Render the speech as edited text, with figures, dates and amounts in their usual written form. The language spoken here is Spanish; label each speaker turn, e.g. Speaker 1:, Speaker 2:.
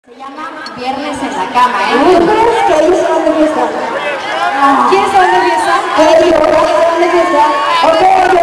Speaker 1: Se llama Viernes en la Cama, ¿eh?
Speaker 2: ¿Tú crees que ellos se van de fiesta?
Speaker 1: ¿Quiénes se van de fiesta?
Speaker 2: ¿Qué digo? ¿Se van de fiesta? Ok.